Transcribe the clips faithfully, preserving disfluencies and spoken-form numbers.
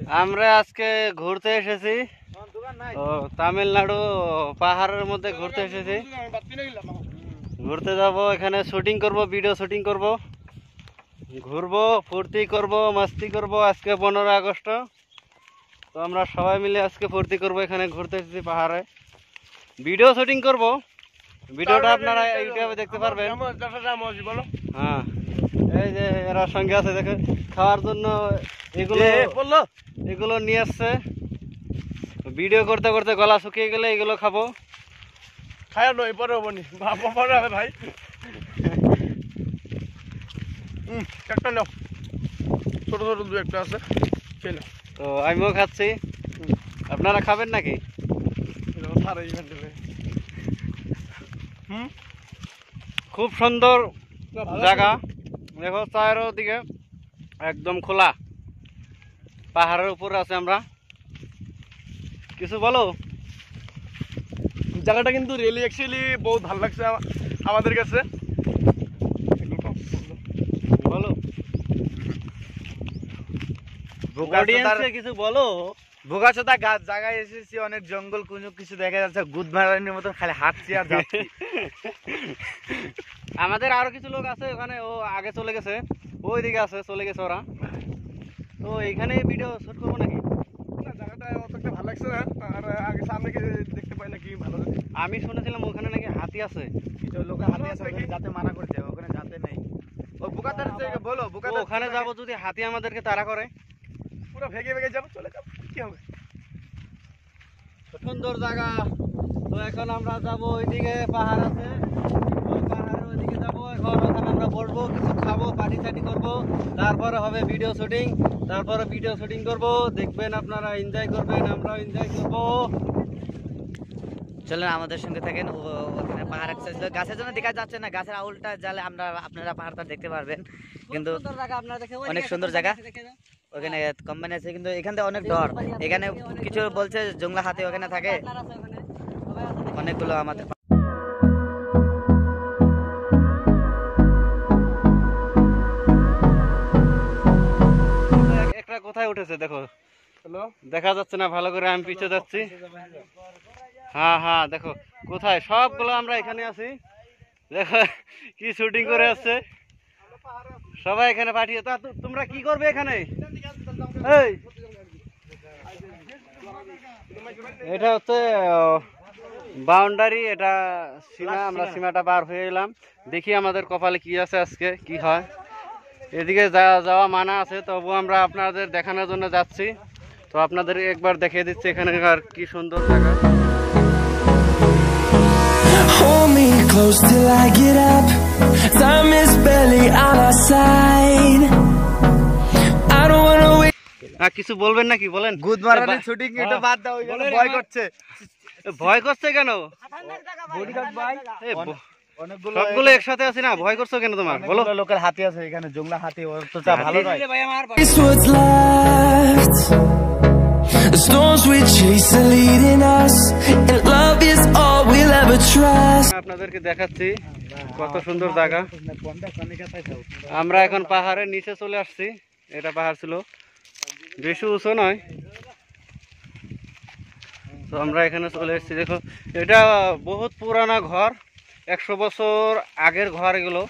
আমরা আজকে ঘুরতে এসেছি ও তামিলনাড়ু পাহাড়ের মধ্যে ঘুরতে এসেছি। ঘুরতে যাব, এখানে শুটিং করব, ভিডিও শুটিং করব, ঘুরবো, ফুর্তি করব, মাস্তি করব। আজকে পনেরো আগস্ট, তো আমরা সবাই মিলে আজকে ফুর্তি করব। এখানে ঘুরতে এসেছি পাহাড়ে, ভিডিও শুটিং করব। ভিডিওটা আপনারা ইউটিউবে দেখতে পারবেন। হ্যাঁ, এই যে এরা সঙ্গে আছে, দেখে খাওয়ার জন্য এগুলো এগুলো নিয়ে আসছে। ভিডিও করতে করতে গলা শুকিয়ে গেলে এগুলো খাবো। খায় নয় পরে হবনি পরে হবে ভাই। হুম, একটা নাও, ছোট ছোট দু একটা আছে, খেয়ে নাও। তো আমিও খাচ্ছি, আপনারা খাবেন নাকি? হুম, খুব সুন্দর জায়গা, দেখো চারদিকে একদম খোলা, পাহাড়ের উপর আছে আমরা। কিছু বলো? জায়গাটা কিন্তু রিয়েলি অ্যাকচুয়ালি বহুত ভালো লাগছে আমাদের কাছে। বলো কিছু বলো। ভোগাচোদা গাছ জায়গায় এসেছি, অনেক জঙ্গল কুঞ্জ কিছু দেখা যাচ্ছে, গুদ মারানির মতন খালি হাঁটছি আর যাচ্ছি। আমাদের আরো কিছু লোক আছে ওখানে, ও আগে চলে গেছে, ওই দিকে আছে, চলে গেছে ওরা। তো এইখানে ভিডিও শুট করবো নাকি? না, জায়গাটা অতটা ভালো লাগছে না, আর আগে সামনে কি দেখতে পাই নাকি ভালো। আমি শুনেছিলাম ওখানে নাকি হাতি আছে, কিছু লোকের হাতি আছে, যাতে মানা করছে, ওখানে যাতে নেই। ও বুকাতার থেকে বলো, বুকাতার ওখানে যাবো, যদি হাতি আমাদেরকে তাড়া করে পুরো ভেগে ভেগে যাবো, চলে যাবো, কি হবে। সুন্দর জায়গা। তো এখন আমরা যাবো ওইদিকে, পাহাড় আছে, ওই পাহাড়ের ওইদিকে যাবো। এখন ওখানে আমরা বসবো, কিছু খাবো, পার্টি চাটি করবো, তারপরে হবে ভিডিও শুটিং। তারপরে ভিডিও শুটিং করবো, দেখবেন আপনারা, এনজয় করবেন, আমরাও এনজয় করবো। চলেন আমাদের সঙ্গে থাকেন। ওখানে পাহাড় গাছের জন্য দেখা যাচ্ছে না, গাছের আউলটা জালে আমরা আপনারা পাহাড়টা দেখতে পারবেন। কিন্তু অনেক সুন্দর জায়গা, ওখানে কোম্পানি আছে, কিন্তু এখান থেকে অনেক ডর। এখানে কিছু বলছে জংলা হাতি ওখানে থাকে অনেকগুলো। আমাদের একটা কোথায় উঠেছে দেখো, দেখা যাচ্ছে না ভালো করে, আমি পিছিয়ে যাচ্ছি। হ্যাঁ হ্যাঁ, দেখো কোথায়, সবগুলো আমরা এখানে আছি। দেখো কি শুটিং করে আসছে সবাই এখানে পাঠিয়ে। তা তোমরা কি করবে এখানে? এই এটা হচ্ছে বাউন্ডারি, এটা সীমা, আমরা সীমাটা পার হয়ে এলাম। দেখি আমাদের কপালে কি আছে, আজকে কি হয়। এদিকে যাওয়া মানা আছে, তবু আমরা আপনাদের দেখানোর জন্য যাচ্ছি। তো আপনাদের একবার দেখিয়ে দিচ্ছি এখানকার কি সুন্দর জায়গা। Hold me close till I get up. Time is barely on our side. I don't wanna wait. আর কিছু বলবেন নাকি? বলেন। গুদ মারানির শুটিং এটা বাদ দাও, ওইখানে ভয় করছে। ভয় করছে কেন? বডিগার্ড ভাই, অনেকগুলো সবগুলো একসাথে আছে না, ভয় করছো কেন তোমার? বলো। লোকের হাতি আছে এখানে, জংলা হাতি, ওর তো চা ভালো নয়। It's what's left. The storms we chase are leading us, and love is all we'll ever trust. আপনাদেরকে দেখাচ্ছি কত সুন্দর জায়গা। আমরা এখন পাহাড়ের নিচে চলে আসছি। এটা পাহাড় ছিল, বেশি উঁচু নয়। তো আমরা এখানে চলে এসেছি। দেখো এটা বহুত পুরানা ঘর, একশো বছর আগের ঘর এগুলো।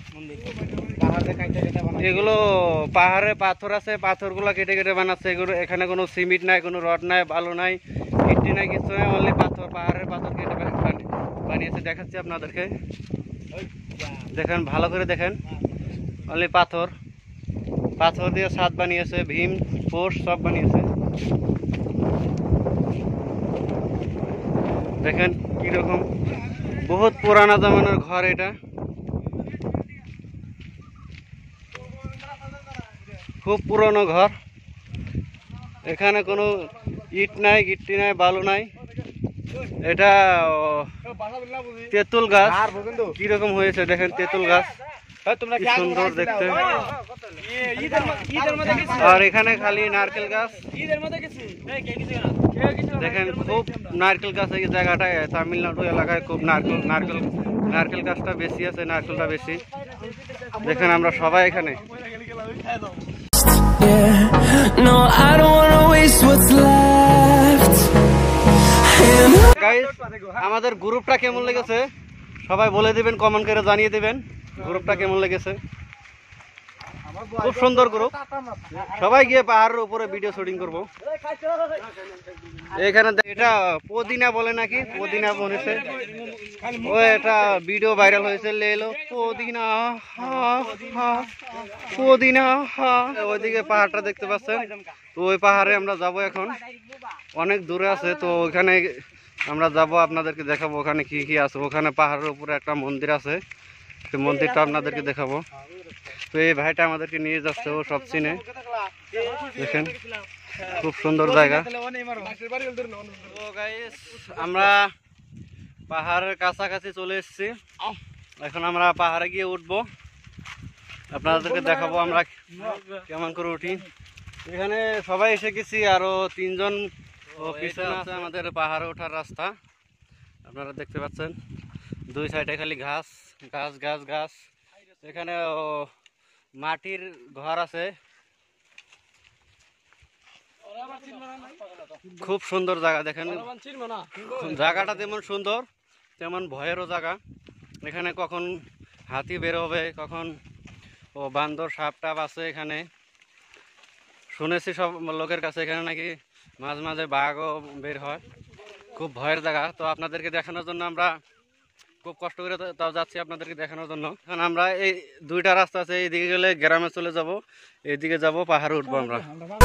এগুলো পাহাড়ে পাথর আছে, পাথরগুলো কেটে কেটে বানাচ্ছে এগুলো। এখানে কোনো সিমেন্ট নাই, কোনো রড নাই, বালু নাই, গিট্টি নাই, কিছু নাই, অনলি পাথর, পাহাড়ের পাথর কেটে বানিয়েছে। দেখাচ্ছি আপনাদেরকে, দেখেন ভালো করে দেখেন, অনলি পাথর, পাথর দিয়ে ছাদ বানিয়েছে, ভীম পোস্ট সব বানিয়েছে। দেখেন কিরকম, বহুত পুরানা জামানার ঘর এটা, খুব পুরনো ঘর। এখানে কোনো ইট নাই, গিট্টি নাই, বালু নাই। এটা তেঁতুল গাছ, কিরকম হয়েছে দেখেন, তেঁতুল গাছ কি সুন্দর দেখতে। আর এখানে খালি নারকেল গাছ, দেখেন খুব নারকেল গাছ এই জায়গাটায়। তামিলনাড়ু এলাকায় খুব নারকেল নারকেল নারকেল গাছটা বেশি আছে, নারকেলটা বেশি। দেখেন আমরা সবাই এখানে। Yeah, no, I don't wanna waste what's left. And guys আমাদের গ্রুপটা কেমন লেগেছে সবাই বলে দিবেন, কমেন্ট করে জানিয়ে দিবেন গ্রুপটা কেমন লেগেছে। খুব সুন্দর গ্রুপ, সবাই গিয়ে পাহাড়ের উপরে ভিডিও শুটিং করব। এখানে এটা পুদিনা বলে নাকি, পুদিনা বলেছে ও, এটা ভিডিও ভাইরাল হয়েছে, লেলো পুদিনা পুদিনা। ওইদিকে পাহাড়টা দেখতে পাচ্ছেন, তো ওই পাহাড়ে আমরা যাব এখন, অনেক দূরে আছে, তো ওখানে আমরা যাব, আপনাদেরকে দেখাবো ওখানে কি কি আছে। ওখানে পাহাড়ের উপরে একটা মন্দির আছে, সেই মন্দিরটা আপনাদেরকে দেখাবো। তো এই ভাইটা আমাদেরকে নিয়ে যাচ্ছে, ও সব চিনে, দেখেন খুব সুন্দর জায়গা। আমরা পাহাড়ের কাছাকাছি চলে এসেছি, এখন আমরা পাহাড়ে গিয়ে উঠবো, আপনাদেরকে দেখাবো আমরা কেমন করে উঠি। এখানে সবাই এসে গেছি, আরো তিনজন পিছনে আছে আমাদের পাহাড়ে ওঠার রাস্তা, আপনারা দেখতে পাচ্ছেন দুই সাইডে খালি ঘাস ঘাস ঘাস ঘাস। এখানে মাটির ঘর আছে, খুব সুন্দর জায়গা। দেখেন জায়গাটা যেমন সুন্দর তেমন ভয়েরও জায়গা। এখানে কখন হাতি বের হবে, কখন ও বান্দর সাপ টাপ আছে এখানে, শুনেছি সব লোকের কাছে এখানে নাকি মাঝে মাঝে বাঘও বের হয়, খুব ভয়ের জায়গা। তো আপনাদেরকে দেখানোর জন্য আমরা খুব কষ্ট করে তাও যাচ্ছি আপনাদেরকে দেখানোর জন্য। এখন আমরা এই দুইটা রাস্তা আছে, এইদিকে গেলে গ্রামে চলে যাব, এইদিকে যাব পাহাড়ে উঠবো আমরা।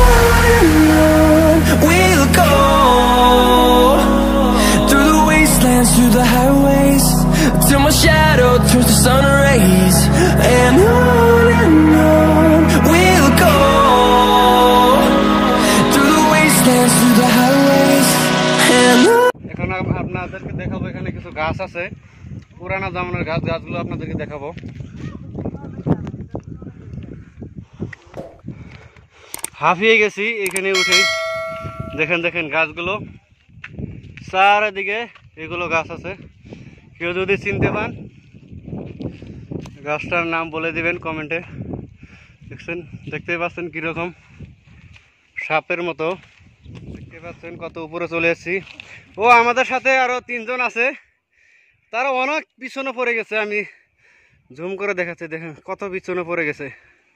we'll go through the wastelands, through the highways, till my shadow turns to sun rays. And on and on we'll go through the wastelands, through the highways. And এখন আপনাদেরকে দেখাবো, এখানে কিছু গাছ আছে, পুরানা জামানার গাছ, গাছগুলো আপনাদেরকে দেখাবো। হাঁপিয়ে গেছি এখানে উঠে, দেখেন দেখেন গাছগুলো চারিদিকে, এগুলো গাছ আছে, কেউ যদি চিনতে পান গাছটার নাম বলে দিবেন কমেন্টে। দেখছেন, দেখতে পাচ্ছেন কিরকম সাপের মতো, দেখতে পাচ্ছেন কত উপরে চলে এসেছি। ও আমাদের সাথে আরো তিনজন আছে, তারা অনেক পিছনে পড়ে গেছে, আমি জুম করে দেখাচ্ছি, দেখেন কত পিছনে পড়ে গেছে।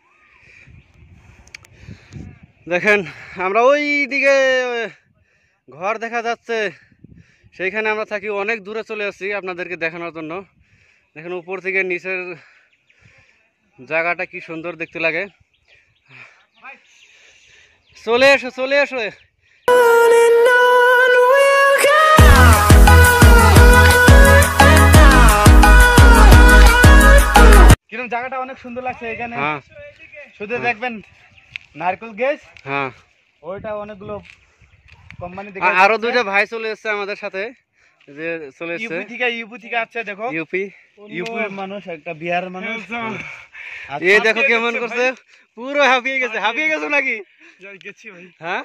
দেখেন আমরা ওই দিকে ঘর দেখা যাচ্ছে, সেইখানে আমরা থাকি, অনেক দূরে চলে আসছি আপনাদেরকে দেখানোর জন্য। দেখেন উপর থেকে নিচের জায়গাটা কি সুন্দর দেখতে লাগে। চলে এসো চলে এসো। কিরকম জায়গাটা অনেক সুন্দর লাগছে এখানে, হ্যাঁ শুধু দেখবেন নারকেল গাছ, হ্যাঁ ওইটা অনেকগুলো কোম্পানি থেকে, আরো দুইটা ভাই চলে এসছে আমাদের সাথে, যে চলে এসছে ইউপি থেকে, ইউপি থেকে আছে, দেখো ইউপি ইউপি মানুষ, একটা বিহারের মানুষ। এই দেখো কেমন করছে, পুরো হাঁপিয়ে গেছে। হাঁপিয়ে গেছো নাকি? গেছি ভাই। হ্যাঁ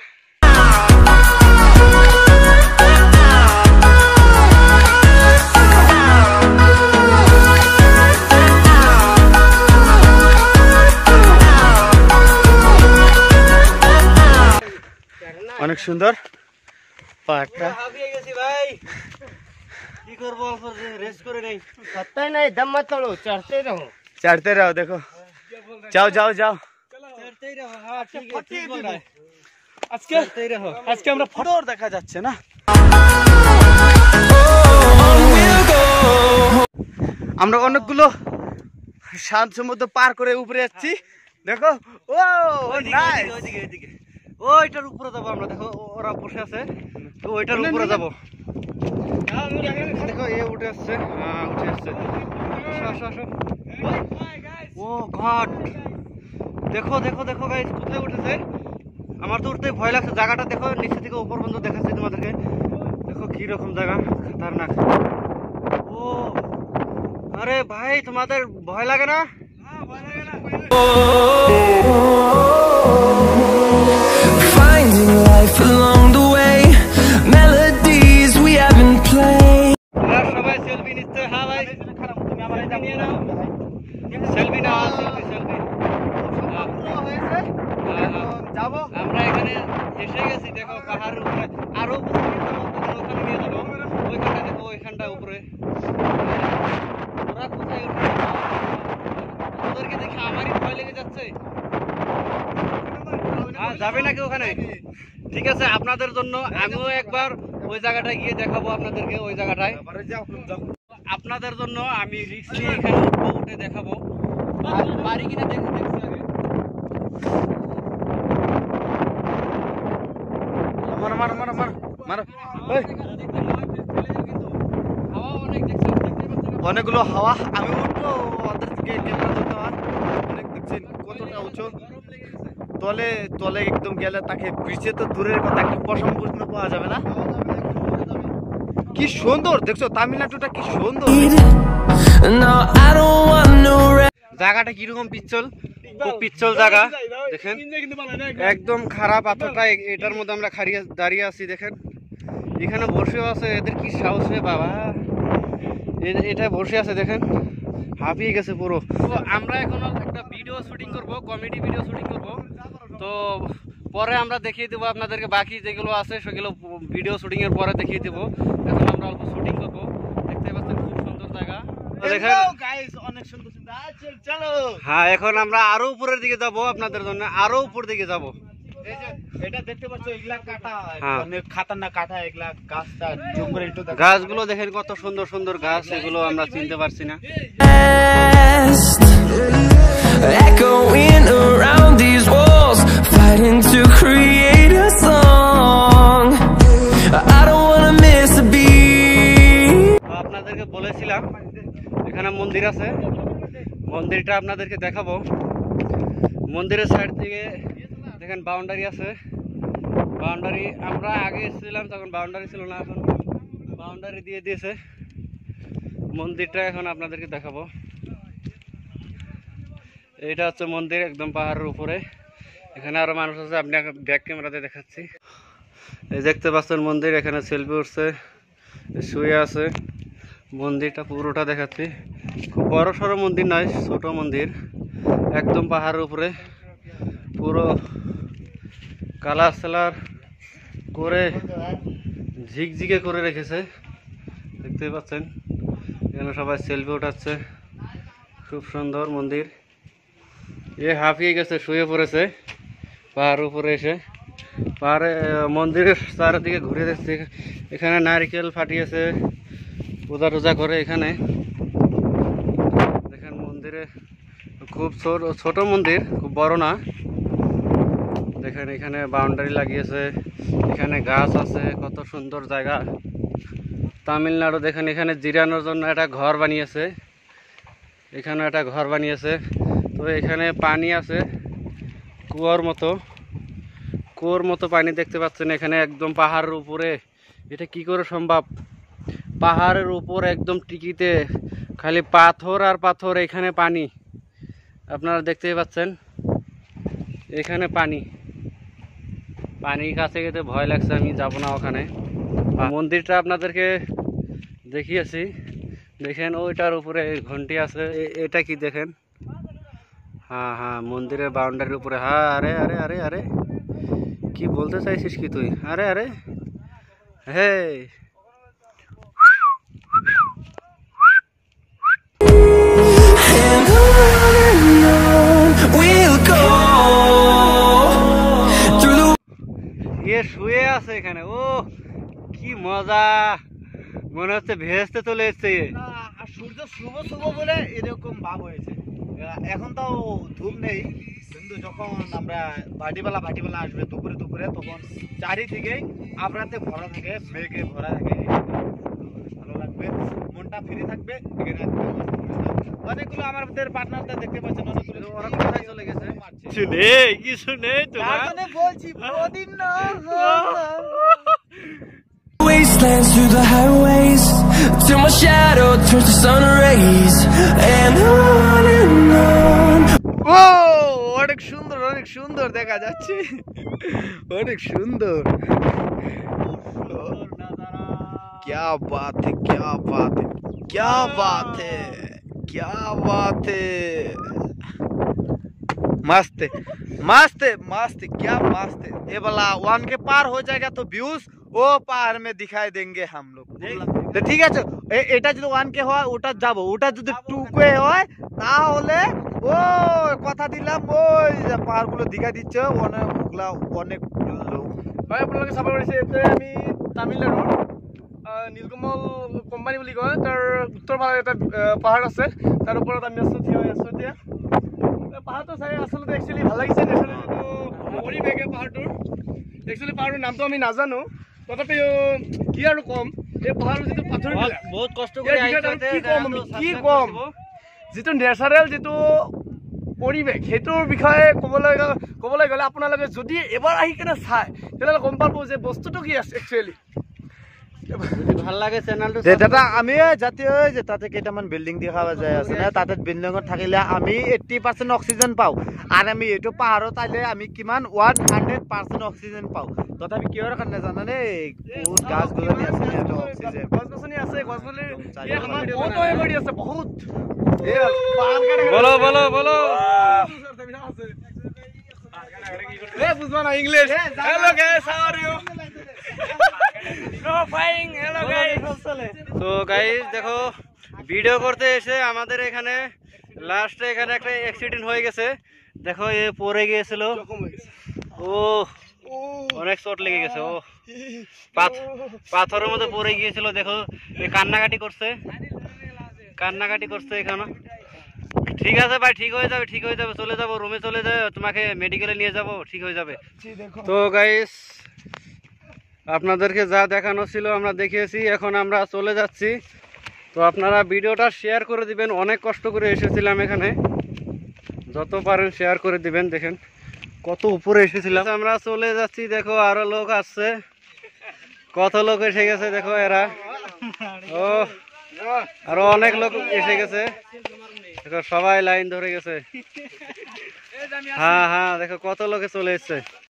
অনেক সুন্দর পাহাড়টা। হাঁপিয়ে গেছি ভাই, কি করবো, অল্প রেস্ট করে নেই। সত্তাই নাই, দম মত তোলো, চড়তে রহো চড়তে রहो, দেখো যাও যাও যাও। চড়তেই রহো, হ্যাঁ ঠিক আছে, ঠিক বল रहा है। আজকে চড়তেই রহো। আজকে আমরা ফটো দেখা যাচ্ছে না, আমরা অনেকগুলো শান্ত সমুদ্র পার করে উপরে যাচ্ছি, দেখো ও নাইস। ওইদিকে ওইদিকে ওইটার উপরে যাবো আমরা, দেখো ওরা বসে আছে, তো ওইটার উপরে যাবো। দেখো এ উঠে আসছে, হ্যাঁ উঠে আসছে, আসো আসো। ও ঘাট, দেখো দেখো দেখো গাইস কোথায় উঠেছে, আমার তো উঠতে ভয় লাগছে। জায়গাটা দেখো, নিচে থেকে উপর পর্যন্ত দেখাচ্ছি তোমাদেরকে, দেখো কি রকম জায়গা, খতরনাক। ও আরে ভাই তোমাদের ভয় লাগে না? finding life along the way, melodies we haven't played. সবাই সেলফি নিচ্ছে, হ্যাঁ ভাই নিয়ে নাও, সেলফি নাও, সেলফি সেলফি। হ্যাঁ হ্যাঁ এসে গেছি, দেখো পাহাড়ের উপরে আরো উপরে ওখানে নিয়ে যাবো, ওইখানটা দেখো, ওইখানটা উপরে ওরা কোথায় উঠে, ওদেরকে দেখে আমারই ভয় লেগে যাচ্ছে। যাবে নাকি ওখানে? ঠিক আছে, আপনাদের জন্য আমিও একবার ওই জায়গাটায় গিয়ে দেখাবো আপনাদেরকে, ওই জায়গাটায় আপনাদের জন্য আমি রিক্স নিয়ে এখানে উঠবো, উঠে দেখাবো বাড়ি কিনা দেখছি আগে। মার মার মার মার মার অনেকগুলো হাওয়া, আমি উঠবো ওদের থেকে ক্যামেরা ধরতে হয়। অনেক দেখছেন কতটা উঁচু, তলে তলে একদম গেলে তাকে ব্রিজে তো দূরের কথা, একটা পশম পর্যন্ত পাওয়া যাবে না। কি সুন্দর দেখছো, তামিলনাড়ুটা কি সুন্দর। জায়গাটা কিরকম পিচ্ছল, খুব পিচ্ছল জায়গা দেখেন, একদম খারাপ পাথরটা, এটার মধ্যে আমরা খাড়িয়ে দাঁড়িয়ে আছি দেখেন, এখানে বসেও আছে, এদের কি সাহস রে বাবা, এটা বসে আছে দেখেন, হাঁপিয়ে গেছে পুরো। তো আমরা এখন একটা ভিডিও শুটিং করব, কমেডি ভিডিও শুটিং করব, তো পরে আমরা দেখিয়ে দেবো আপনাদেরকে, বাকি যেগুলো আছে সেগুলো ভিডিও শুটিং এর পরে দেখিয়ে দেবো। এখন আমরা অল্প শুটিং করব, দেখতে পাচ্ছেন খুব সুন্দর জায়গা দেখেন, অনেক সুন্দর সুন্দর। চলো হ্যাঁ, এখন আমরা আরো উপরের দিকে যাব, আপনাদের জন্য আরো উপর দিকে যাব। এই যে এটা দেখতে পাচ্ছ, এগুলা কাটা, হ্যাঁ। অনেক খাতারনাক কাটা, এগুলা গাছটা জুম করে একটু দেখো। গাছগুলো দেখেন কত সুন্দর সুন্দর গাছ, এগুলো আমরা চিনতে পারছি না। Echoing around these walls, fighting to create a song. I don't wanna miss a beat. তো আপনাদেরকে বলেছিলাম এখানে মন্দির আছে, মন্দিরটা আপনাদেরকে দেখাবো। মন্দিরের সাইড থেকে দেখেন বাউন্ডারি আছে, বাউন্ডারি আমরা আগে এসেছিলাম তখন বাউন্ডারি ছিল না, এখন বাউন্ডারি দিয়ে দিয়েছে। মন্দিরটা এখন আপনাদেরকে দেখাবো, এইটা হচ্ছে মন্দির একদম পাহাড়ের উপরে, এখানে আরো মানুষ আছে, আপনি ব্যাক ক্যামেরাতে দেখাচ্ছি। এই দেখতে পাচ্ছেন মন্দির, এখানে সেলফি উঠছে, শুয়ে আছে, মন্দিরটা পুরোটা দেখাচ্ছি। খুব বড় সড়ো মন্দির নয়, ছোট মন্দির, একদম পাহাড়ের উপরে, পুরো কালার সালার করে ঝিকঝিকে করে রেখেছে, দেখতে পাচ্ছেন। এখানে সবাই সেলফি উঠাচ্ছে, খুব সুন্দর মন্দির। এ হাঁপিয়ে গেছে, শুয়ে পড়েছে পাহাড়ের উপরে এসে, পাহাড়ে মন্দিরের চারিদিকে ঘুরে দেখছে, এখানে নারকেল ফাটিয়েছে, পূজা টুজা করে। এখানে দেখেন মন্দিরে খুব ছোট ছোট মন্দির, খুব বড় না। দেখেন এখানে বাউন্ডারি লাগিয়েছে, এখানে গাছ আছে, কত সুন্দর জায়গা। তামিলনাড়ু দেখেন, এখানে জিরানোর জন্য একটা ঘর বানিয়েছে, এখানে একটা ঘর বানিয়েছে। তো এখানে পানি আছে কুয়োর মতো, কুয়োর মতো পানি দেখতে পাচ্ছেন এখানে, একদম পাহাড়ের উপরে। এটা কি করে সম্ভব, পাহাড়ের উপর একদম টিকিতে খালি পাথর আর পাথর, এখানে পানি আপনারা দেখতেই পাচ্ছেন, এখানে পানি। পানির কাছে গেতে ভয় লাগছে, আমি যাব না ওখানে। মন্দিরটা আপনাদেরকে দেখিয়েছি, দেখেন ওইটার উপরে ঘন্টি আছে, এটা কি দেখেন, হ্যাঁ হ্যাঁ মন্দিরের বাউন্ডারির উপরে। হ্যাঁ, আরে আরে আরে আরে কি বলতে চাইছিস কি তুই, আরে আরে হে And on and on we'll go through the এ শুয়ে আছে এখানে, ও কি মজা, মনে হচ্ছে ভেস্তে চলে এসছে। আর সূর্য শুভ শুভ বলে এরকম ভাব হয়েছে। এখন তো ধূপ নেই, কিন্তু যখন আমরা ভাটিবেলা ভাটিবেলা আসবে দুপুরে দুপুরে, তখন চারিদিকে আবরাতে ভরা থাকে, মেঘে ভরা থাকে, ভালো লাগবে, মনটা ফ্রি থাকবে। অনেকগুলো আমাদের পার্টনারদের দেখতে পাচ্ছেন, অনেকগুলো ওরা কোথায় চলে গেছে, কিছু নেই, কিছু নেই তোমার, বলছি প্রদিন না wastelands, through the highways, till my shadow turns to sun rays. And on and on. ও অনেক সুন্দর, অনেক সুন্দর দেখা যাচ্ছে, অনেক সুন্দর। क्या बात है, क्या बात है, क्या बात है, क्या बात है। मस्त है मस्त है मस्त है, क्या मस्त है। ये वाला वन के पार हो जाएगा तो व्यूज वो पहाड़ में दिखाई देंगे हम लोग। তো ঠিক আছে, এটা যদি ওয়ান কে হয় ওটা যাব, ওটা যদি টু কে হয় তাহলে ও কথা দিলাম ওই যে পাহাড়গুলো দিখাই দিচ্ছে অনেক ওগুলা অনেক লোক। ভাই আপোনালোকে চাব পাৰিছে এতে আমি তামিলনাডুৰ নীলকমল কোম্পানী বুলি কয় তাৰ উত্তৰ ফালে এটা পাহাৰ আছে, তাৰ ওপৰত আমি আছো থিয় হৈ আছো এতিয়া। পাহাৰটো চাই আচলতে একচুৱেলি ভাল লাগিছে। নেচাৰেল যিটো পৰিৱেশ পাহাৰটোৰ, একচুৱেলি পাহাৰটোৰ নামটো আমি নাজানো, তথাপিও কি আৰু কম, এই পাহাৰৰ যিটো পাথৰবিলাক বহুত কষ্ট কৰি কি কম আমি কি কম যিটো নেচাৰেল যিটো পৰিৱেশ সেইটোৰ বিষয়ে ক'বলৈ ক'বলৈ গ'লে আপোনালোকে যদি এবাৰ আহি কিনে চায় তেতিয়াহ'লে গম পাব যে বস্তুটো কি আছে একচুৱেলি। ভাল লাগে চেনেলটো দাদা আমি যাতে ওই যে তাতে কেইটামান বিল্ডিং দেখা যায় আছে না, তাতে বিল্ডিঙত থাকিলে আমি এইট্টি পাৰ্চেণ্ট অক্সিজেন পাওঁ আৰু আমি এইটো পাহাৰত আহিলে আমি কিমান ওৱান হাণ্ড্ৰেড পাৰ্চেণ্ট অক্সিজেন পাওঁ। তথাপি কিহৰ কাৰণে জানানে, বহুত গাছ গছনি আছে ইয়াতে অক্সিজেন গছ গছনি আছে, গছ গছনি আমাৰ বহুত সহায় কৰি আছে বহুত। বলো বলো বলো বুজবা না English. Hello guys, how are you? No fine. Hello guys. তো গাইস দেখো, ভিডিও করতে এসে আমাদের এখানে লাস্টে এখানে একটা অ্যাক্সিডেন্ট হয়ে গেছে। দেখো এ পড়ে গিয়েছিল, ও অনেক চোট লেগে গেছে, ও পাথরের মধ্যে পড়ে গিয়েছিল। দেখো এ কান্নাকাটি করছে, কান্নাকাটি করছে এখানে। ঠিক আছে ভাই, ঠিক হয়ে যাবে, ঠিক হয়ে যাবে, চলে যাবো রুমে, চলে যাবে, তোমাকে মেডিকেলে নিয়ে যাব, ঠিক হয়ে যাবে। তো গাইস আপনাদেরকে যা দেখানো ছিল আমরা দেখিয়েছি, এখন আমরা চলে যাচ্ছি। তো আপনারা ভিডিওটা শেয়ার করে দিবেন, অনেক কষ্ট করে এসেছিলাম এখানে, যত পারেন শেয়ার করে দিবেন। দেখেন কত উপরে এসেছিলাম, আমরা চলে যাচ্ছি। দেখো আরো লোক আসছে, কত লোক এসে গেছে দেখো এরা, ও আরো অনেক লোক এসে গেছে দেখো, সবাই লাইন ধরে গেছে। হ্যাঁ হ্যাঁ দেখো কত লোকে চলে এসছে।